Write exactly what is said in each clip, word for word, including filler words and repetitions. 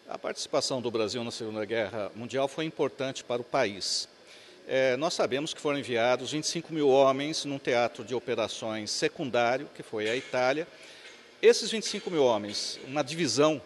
A participação do Brasil na Segunda Guerra Mundial foi importante para o país. É, nós sabemos que foram enviados vinte e cinco mil homens num teatro de operações secundário, que foi a Itália. Esses vinte e cinco mil homens, uma divisão,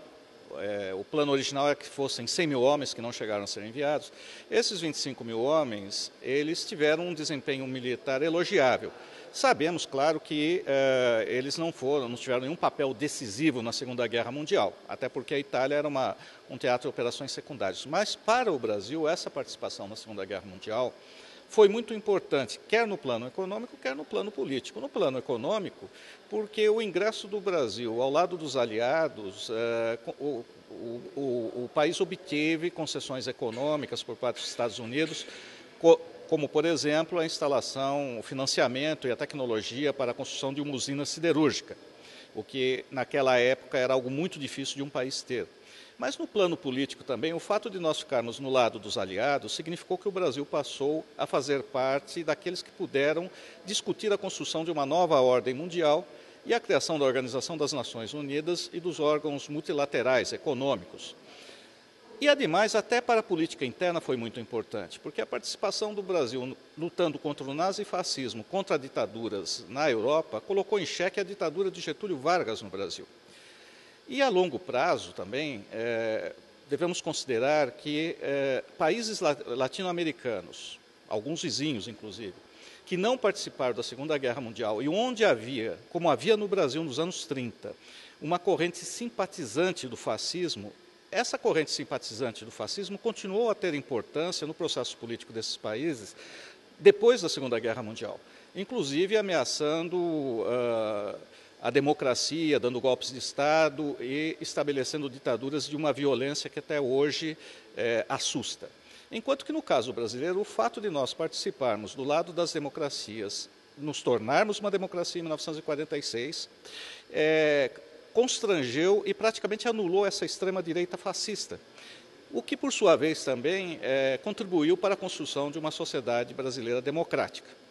é, o plano original é que fossem cem mil homens que não chegaram a ser enviados. Esses vinte e cinco mil homens, eles tiveram um desempenho militar elogiável. Sabemos, claro, que eh, eles não foram, não tiveram nenhum papel decisivo na Segunda Guerra Mundial, até porque a Itália era uma, um teatro de operações secundárias. Mas, para o Brasil, essa participação na Segunda Guerra Mundial foi muito importante, quer no plano econômico, quer no plano político. No plano econômico, porque o ingresso do Brasil ao lado dos aliados, eh, o, o, o, o país obteve concessões econômicas por parte dos Estados Unidos, como, por exemplo, a instalação, o financiamento e a tecnologia para a construção de uma usina siderúrgica, o que naquela época era algo muito difícil de um país ter. Mas no plano político também, o fato de nós ficarmos no lado dos aliados significou que o Brasil passou a fazer parte daqueles que puderam discutir a construção de uma nova ordem mundial e a criação da Organização das Nações Unidas e dos órgãos multilaterais econômicos. E, ademais, até para a política interna foi muito importante, porque a participação do Brasil lutando contra o nazifascismo, contra ditaduras na Europa, colocou em xeque a ditadura de Getúlio Vargas no Brasil. E, a longo prazo, também, é, devemos considerar que é, países latino-americanos, alguns vizinhos, inclusive, que não participaram da Segunda Guerra Mundial e onde havia, como havia no Brasil nos anos trinta, uma corrente simpatizante do fascismo, essa corrente simpatizante do fascismo continuou a ter importância no processo político desses países depois da Segunda Guerra Mundial, inclusive ameaçando uh, a democracia, dando golpes de Estado e estabelecendo ditaduras de uma violência que até hoje eh, assusta. Enquanto que no caso brasileiro, o fato de nós participarmos do lado das democracias, nos tornarmos uma democracia em mil novecentos e quarenta e seis, é, constrangeu e praticamente anulou essa extrema-direita fascista, o que, por sua vez, também é, contribuiu para a construção de uma sociedade brasileira democrática.